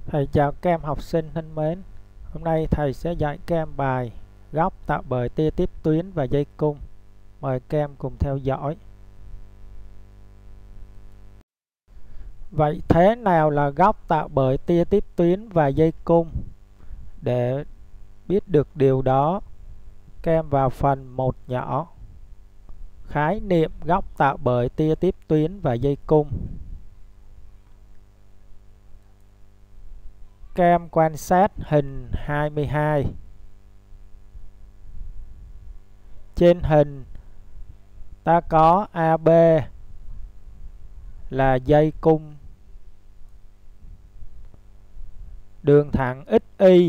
Thầy chào các em học sinh thân mến. Hôm nay thầy sẽ dạy các em bài góc tạo bởi tia tiếp tuyến và dây cung. Mời các em cùng theo dõi. Vậy thế nào là góc tạo bởi tia tiếp tuyến và dây cung? Để biết được điều đó, các em vào phần 1 nhỏ. Khái niệm góc tạo bởi tia tiếp tuyến và dây cung. Các em quan sát hình 22. Trên hình ta có AB là dây cung, đường thẳng XY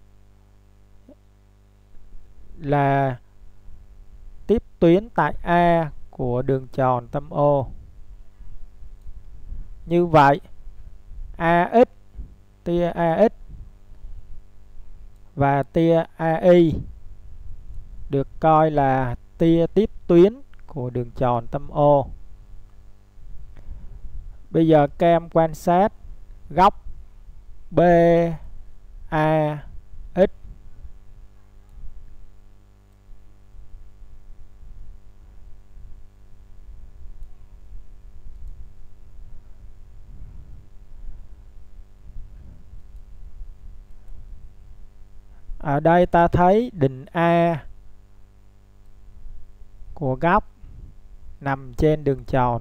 là tiếp tuyến tại A của đường tròn tâm O. Như vậy AX, tia AX và tia AI được coi là tia tiếp tuyến của đường tròn tâm O. Bây giờ các em quan sát góc BAX ở đây ta thấy đỉnh A của góc nằm trên đường tròn.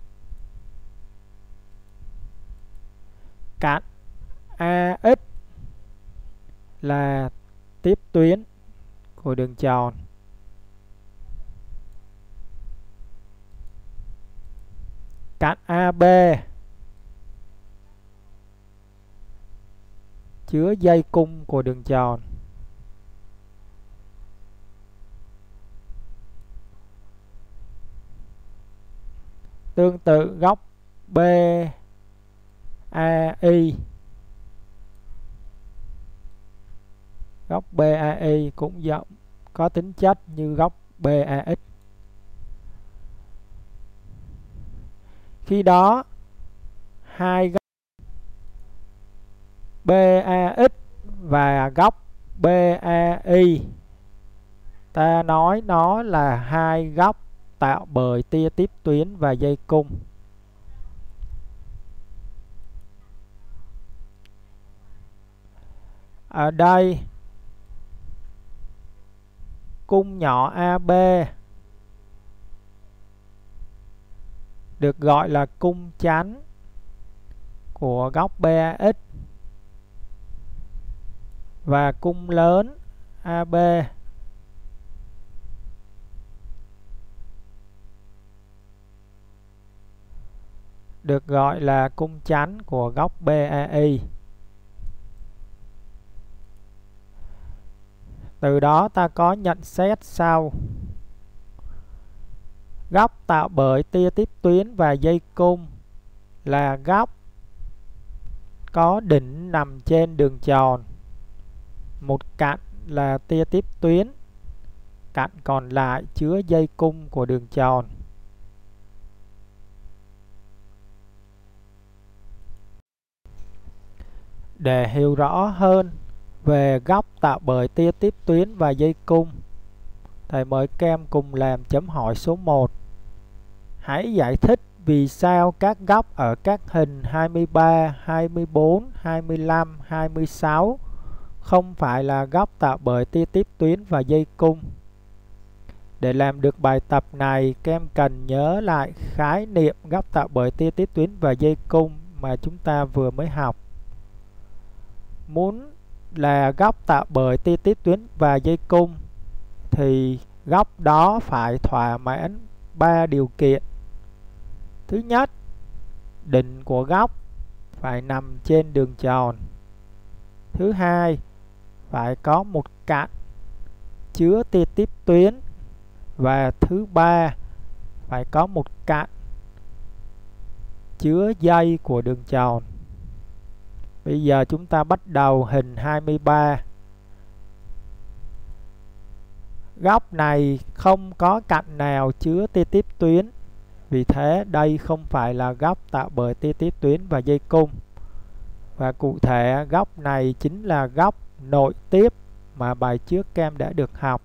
Cạnh AX là tiếp tuyến của đường tròn. Cạnh AB chứa dây cung của đường tròn. Tương tự góc BAI cũng rộng, có tính chất như góc BAX. Khi đó hai góc BAX và góc BAI ta nói nó là hai góc tạo bởi tia tiếp tuyến và dây cung. Ở đây cung nhỏ AB được gọi là cung chắn của góc BAX và cung lớn AB được gọi là cung chắn của góc BAI. Từ đó ta có nhận xét sau. Góc tạo bởi tia tiếp tuyến và dây cung là góc có đỉnh nằm trên đường tròn. Một cạnh là tia tiếp tuyến, cạnh còn lại chứa dây cung của đường tròn. Để hiểu rõ hơn về góc tạo bởi tia tiếp tuyến và dây cung, thầy mời các em cùng làm chấm hỏi số 1. Hãy giải thích vì sao các góc ở các hình 23, 24, 25, 26 không phải là góc tạo bởi tia tiếp tuyến và dây cung. Để làm được bài tập này, các em cần nhớ lại khái niệm góc tạo bởi tia tiếp tuyến và dây cung mà chúng ta vừa mới học. Muốn là góc tạo bởi tia tiếp tuyến và dây cung thì góc đó phải thỏa mãn 3 điều kiện. Thứ nhất, đỉnh của góc phải nằm trên đường tròn. Thứ hai, phải có một cạnh chứa tia tiếp tuyến. Và thứ ba, phải có một cạnh chứa dây của đường tròn. Bây giờ chúng ta bắt đầu hình 23. Góc này không có cạnh nào chứa tia tiếp tuyến, vì thế đây không phải là góc tạo bởi tia tiếp tuyến và dây cung. Và cụ thể góc này chính là góc nội tiếp mà bài trước các em đã được học.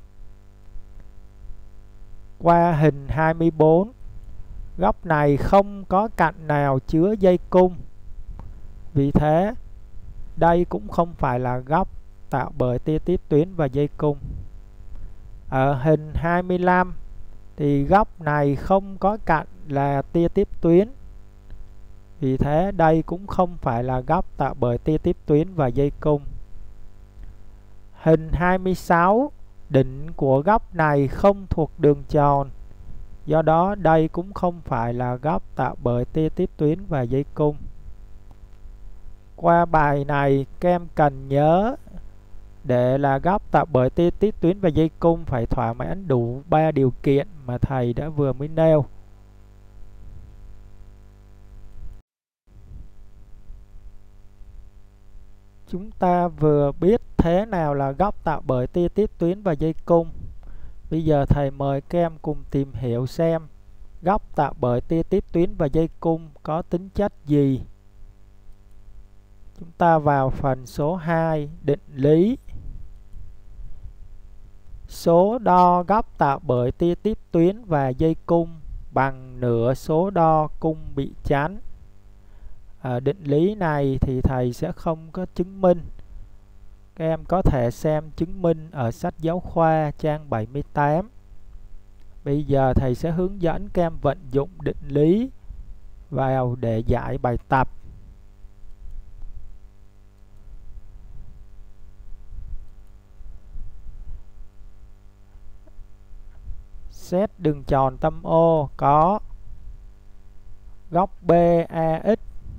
Qua hình 24, góc này không có cạnh nào chứa dây cung. Vì thế, đây cũng không phải là góc tạo bởi tia tiếp tuyến và dây cung. Ở hình 25 thì góc này không có cạnh là tia tiếp tuyến. Vì thế đây cũng không phải là góc tạo bởi tia tiếp tuyến và dây cung. Hình 26, đỉnh của góc này không thuộc đường tròn. Do đó đây cũng không phải là góc tạo bởi tia tiếp tuyến và dây cung. Qua bài này các em cần nhớ để là góc tạo bởi tia tiếp tuyến và dây cung phải thỏa mãn đủ 3 điều kiện mà thầy đã vừa mới nêu. Chúng ta vừa biết thế nào là góc tạo bởi tia tiếp tuyến và dây cung. Bây giờ thầy mời các em cùng tìm hiểu xem góc tạo bởi tia tiếp tuyến và dây cung có tính chất gì. Chúng ta vào phần số 2, định lý. Số đo góc tạo bởi tia tiếp tuyến và dây cung bằng nửa số đo cung bị chắn. Định lý này thì thầy sẽ không có chứng minh. Các em có thể xem chứng minh ở sách giáo khoa trang 78. Bây giờ thầy sẽ hướng dẫn các em vận dụng định lý vào để giải bài tập. Xét đường tròn tâm O có góc BAX.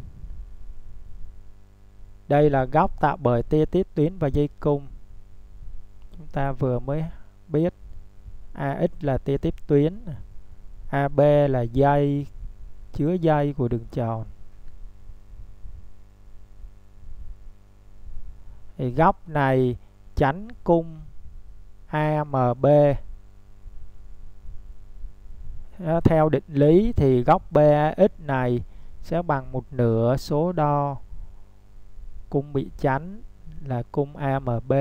Đây là góc tạo bởi tia tiếp tuyến và dây cung. Chúng ta vừa mới biết AX là tia tiếp tuyến, AB là dây, chứa dây của đường tròn. Thì góc này chắn cung AMB. Theo định lý thì góc BAX này sẽ bằng một nửa số đo cung bị chắn là cung AMB.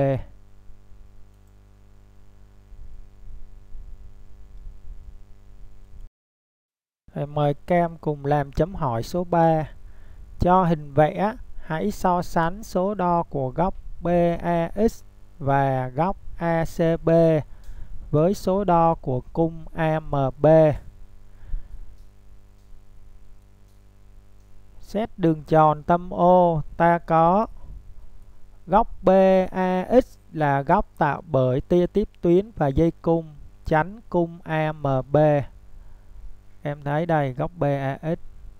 Mời các em cùng làm chấm hỏi số 3. Cho hình vẽ, hãy so sánh số đo của góc BAX và góc ACB với số đo của cung AMB. Xét đường tròn tâm O, ta có góc BAX là góc tạo bởi tia tiếp tuyến và dây cung chắn cung AMB. Em thấy đây, góc BAX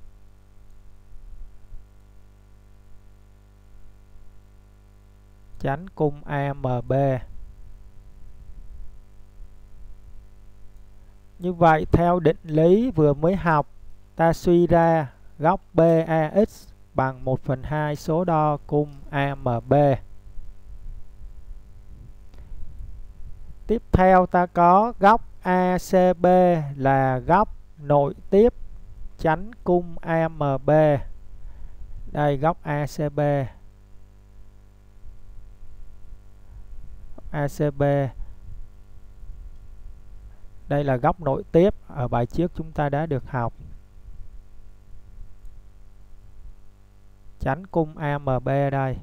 chắn cung AMB. Như vậy theo định lý vừa mới học, ta suy ra góc BAX bằng 1/2 số đo cung AMB. Tiếp theo ta có góc ACB là góc nội tiếp chắn cung AMB. Đây góc ACB. ACB. Đây là góc nội tiếp, ở bài trước chúng ta đã được học. Chắn cung AMB đây.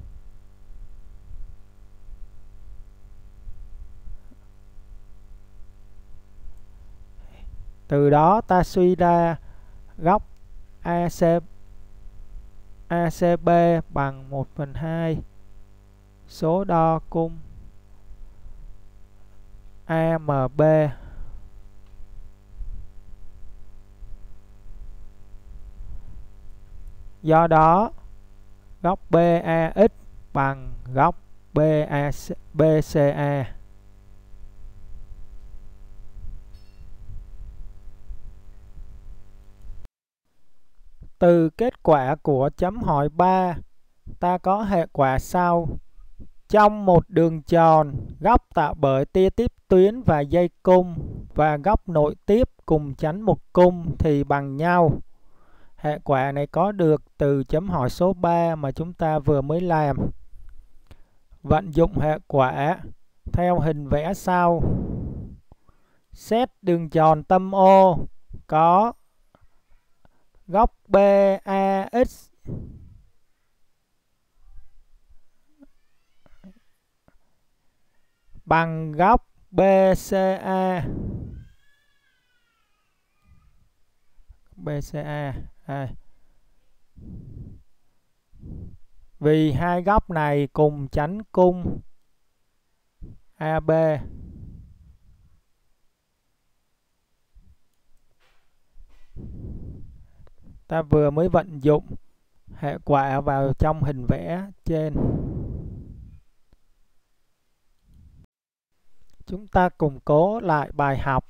Từ đó ta suy ra góc ACB bằng 1/2 số đo cung AMB. Do đó, góc BAX bằng góc BCA. Từ kết quả của chấm hỏi 3, ta có hệ quả sau. Trong một đường tròn, góc tạo bởi tia tiếp tuyến và dây cung và góc nội tiếp cùng chắn một cung thì bằng nhau. Hệ quả này có được từ chấm hỏi số 3 mà chúng ta vừa mới làm. Vận dụng hệ quả theo hình vẽ sau. Xét đường tròn tâm O có góc BAX bằng góc BCA. Vì hai góc này cùng chắn cung AB. Ta vừa mới vận dụng hệ quả vào trong hình vẽ trên. Chúng ta củng cố lại bài học.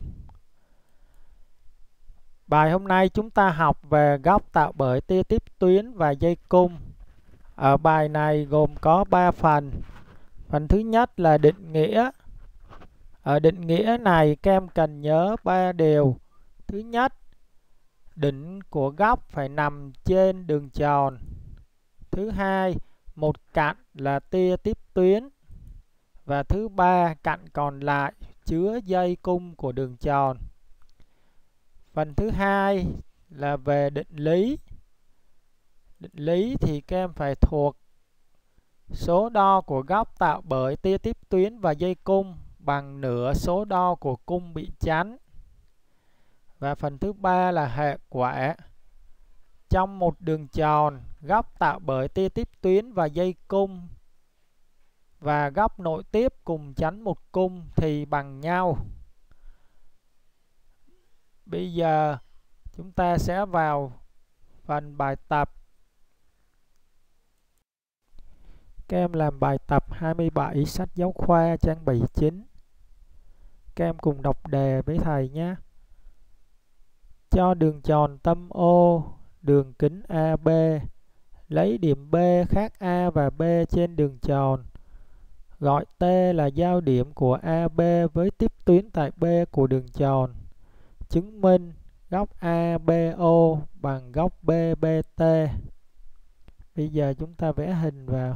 Bài hôm nay chúng ta học về góc tạo bởi tia tiếp tuyến và dây cung. Ở bài này gồm có 3 phần. Phần thứ nhất là định nghĩa. Ở định nghĩa này các em cần nhớ 3 điều. Thứ nhất, đỉnh của góc phải nằm trên đường tròn. Thứ hai, một cạnh là tia tiếp tuyến. Và thứ ba, cạnh còn lại chứa dây cung của đường tròn. Phần thứ hai là về định lý. Định lý thì các em phải thuộc số đo của góc tạo bởi tia tiếp tuyến và dây cung bằng nửa số đo của cung bị chắn. Và phần thứ ba là hệ quả. Trong một đường tròn, góc tạo bởi tia tiếp tuyến và dây cung và góc nội tiếp cùng chắn một cung thì bằng nhau. Bây giờ chúng ta sẽ vào phần bài tập. Các em làm bài tập 27 sách giáo khoa trang 79. Các em cùng đọc đề với thầy nhé. Cho đường tròn tâm O, đường kính AB, lấy điểm B khác A và B trên đường tròn. Gọi T là giao điểm của AB với tiếp tuyến tại B của đường tròn. Chứng minh góc ABO bằng góc BBT. Bây giờ chúng ta vẽ hình vào.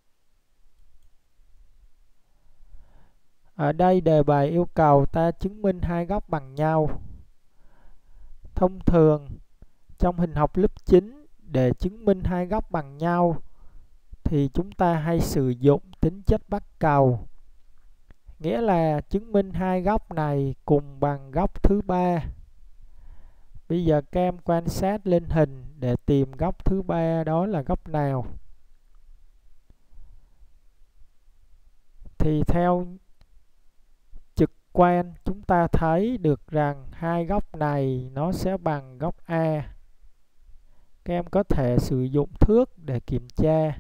Ở đây đề bài yêu cầu ta chứng minh hai góc bằng nhau. Thông thường trong hình học lớp 9 để chứng minh hai góc bằng nhau thì chúng ta hay sử dụng tính chất bắc cầu. Nghĩa là chứng minh hai góc này cùng bằng góc thứ ba. Bây giờ các em quan sát lên hình để tìm góc thứ ba đó là góc nào. Thì theo trực quan chúng ta thấy được rằng hai góc này nó sẽ bằng góc A. Các em có thể sử dụng thước để kiểm tra.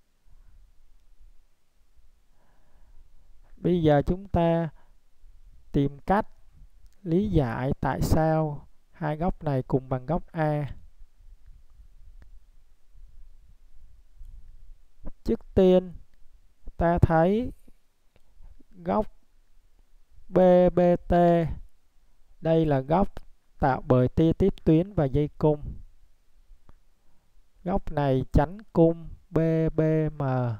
Bây giờ chúng ta tìm cách lý giải tại sao hai góc này cùng bằng góc A. Trước tiên ta thấy góc BBT. Đây là góc tạo bởi tia tiếp tuyến và dây cung. Góc này chắn cung BBM.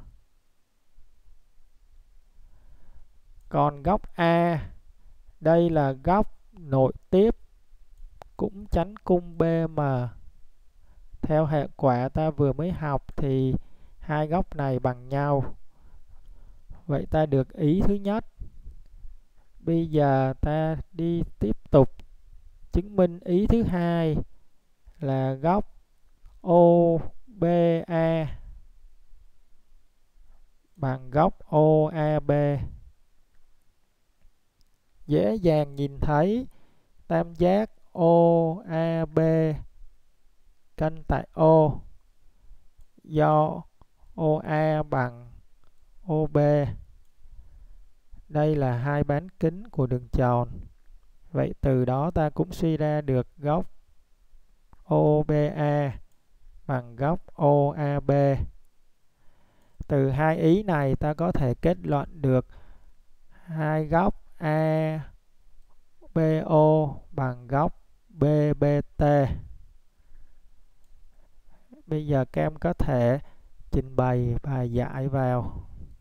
Còn góc A, đây là góc nội tiếp cũng chắn cung BM. Theo hệ quả ta vừa mới học thì hai góc này bằng nhau. Vậy ta được ý thứ nhất. Bây giờ ta đi tiếp tục chứng minh ý thứ hai là góc OBA bằng góc OAB. Dễ dàng nhìn thấy tam giác OAB cân tại O do OA bằng OB. Đây là hai bán kính của đường tròn. Vậy từ đó ta cũng suy ra được góc OBA bằng góc OAB. Từ hai ý này ta có thể kết luận được hai góc ABO bằng góc BBT. Bây giờ các em có thể trình bày bài giải vào.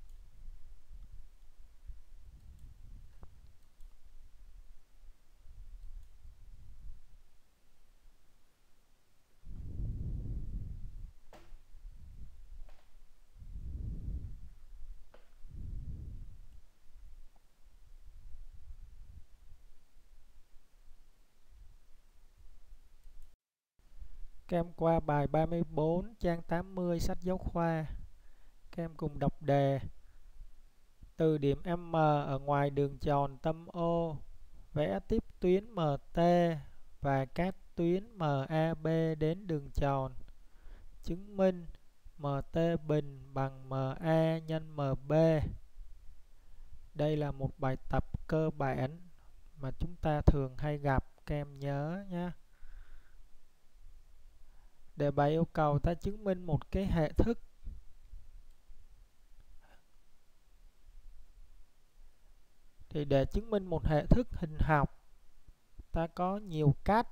Các em qua bài 34 trang 80 sách giáo khoa. Các em cùng đọc đề. Từ điểm M ở ngoài đường tròn tâm O, vẽ tiếp tuyến MT và các tuyến MAB đến đường tròn. Chứng minh MT bình bằng MA nhân MB. Đây là một bài tập cơ bản mà chúng ta thường hay gặp, các em nhớ nhé. Đề bài yêu cầu ta chứng minh một cái hệ thức. Thì để chứng minh một hệ thức hình học, ta có nhiều cách.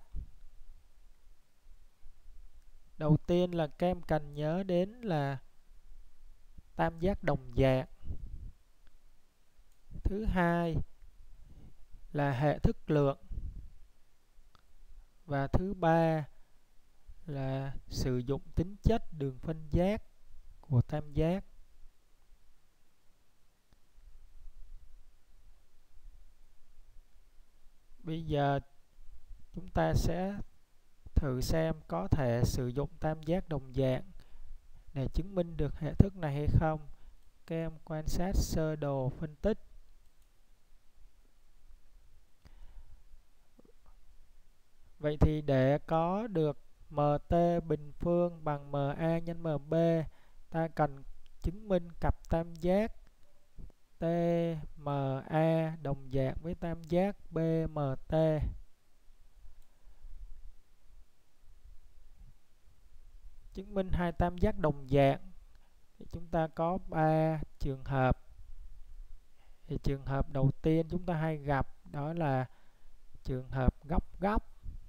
Đầu tiên là các em cần nhớ đến là tam giác đồng dạng. Thứ hai là hệ thức lượng. Và thứ ba là sử dụng tính chất đường phân giác của tam giác. Bây giờ chúng ta sẽ thử xem có thể sử dụng tam giác đồng dạng để chứng minh được hệ thức này hay không. Các em quan sát sơ đồ phân tích. Vậy thì để có được MT bình phương bằng MA nhân MB, ta cần chứng minh cặp tam giác TMA đồng dạng với tam giác BMT. Chứng minh hai tam giác đồng dạng thì chúng ta có 3 trường hợp. Thì trường hợp đầu tiên chúng ta hay gặp đó là trường hợp góc góc.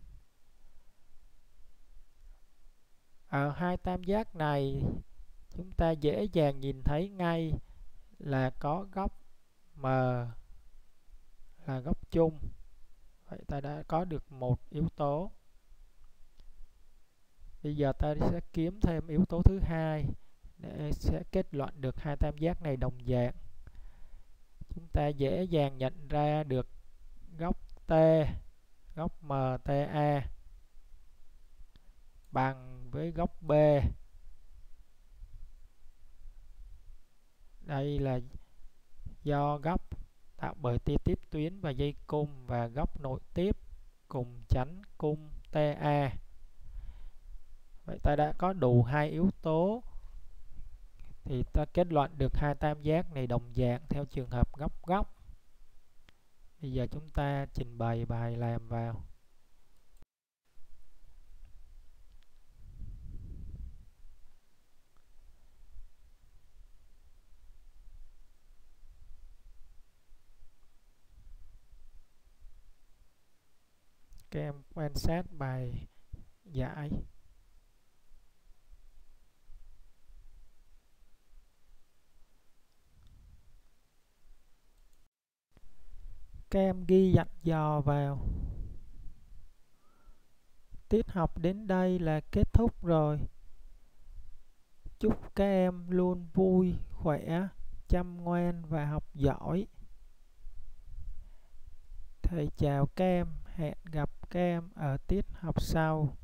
Ở hai tam giác này chúng ta dễ dàng nhìn thấy ngay là có góc M là góc chung. Vậy ta đã có được một yếu tố. Bây giờ ta sẽ kiếm thêm yếu tố thứ hai để sẽ kết luận được hai tam giác này đồng dạng. Chúng ta dễ dàng nhận ra được góc T, góc MTA bằng với góc B. Đây là do góc tạo bởi tia tiếp tuyến và dây cung và góc nội tiếp cùng chắn cung TA. Vậy ta đã có đủ hai yếu tố thì ta kết luận được hai tam giác này đồng dạng theo trường hợp góc góc. Bây giờ chúng ta trình bày bài làm vào. Các em quan sát bài giải. Các em ghi dặn dò vào. Tiết học đến đây là kết thúc rồi. Chúc các em luôn vui, khỏe, chăm ngoan và học giỏi. Thầy chào các em, hẹn gặp các em ở tiết học sau.